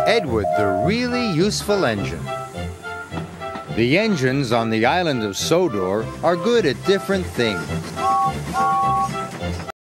Edward the really useful engine. The engines on the island of Sodor are good at different things.